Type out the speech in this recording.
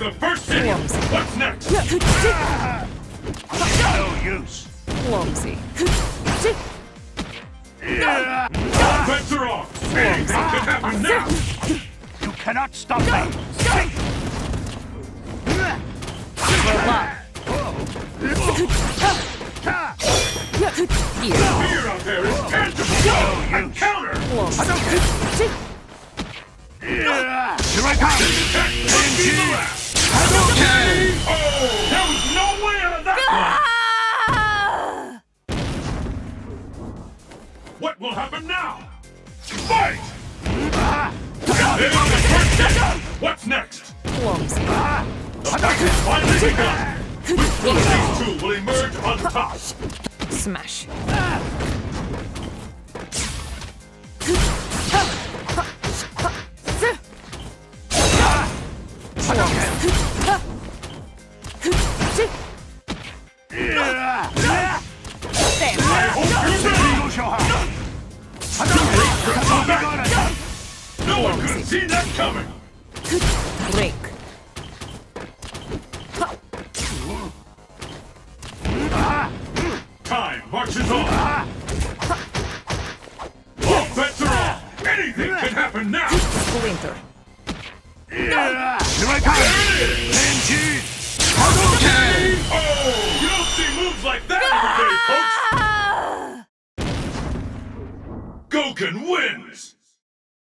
the first hit! What's next? No use. Clumsy. Offense are off! Anything can happen now! You cannot stop me. Fear out there is tangible! Go! And counter! Here I come. Attack must be the last! Oh! There was no way out of that one! What will happen now? Fight! There is the first hit! What's next? Clumsy. The fight is finally begun! Which one of these two will emerge on top? Smash. I hope you're ready! No one could have seen that coming! Break. Time marches on! All bets are off! Anything can happen now! Splinter. Here I come. Benji. Oh! You don't see moves like that every day, folks! Goken wins!